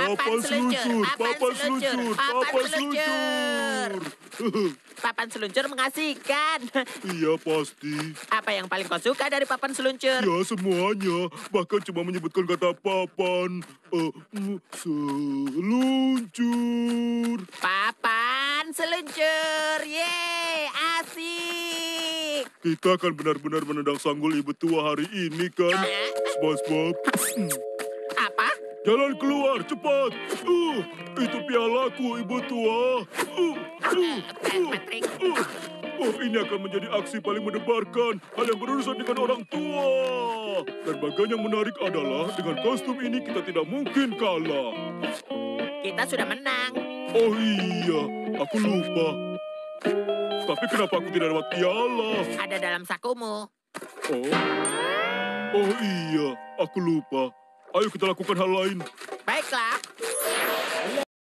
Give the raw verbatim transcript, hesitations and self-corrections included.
Papan seluncur, papan seluncur, papan seluncur. Papan seluncur mengasihkan. Iya, pasti. Apa yang paling kau suka dari papan seluncur? Ya, semuanya. Bahkan cuma menyebutkan kata papan. Uh, seluncur. Papan seluncur. Yeay, asik. Kita akan benar-benar menendang sanggul ibu tua hari ini, kan? SpongeBob. Apa? Jalan keluar, cepat. Uh, itu pialaku, ibu tua. Uh, uh, uh, Patrick. uh. Oh, ini akan menjadi aksi paling mendebarkan. Hal yang berurusan dengan orang tua. Dan bagian yang menarik adalah dengan kostum ini kita tidak mungkin kalah. Kita sudah menang. Oh iya, aku lupa. Tapi kenapa aku tidak dapat piala? Ada dalam sakumu. Oh, oh iya, aku lupa. Ayo kita lakukan hal lain. Baiklah.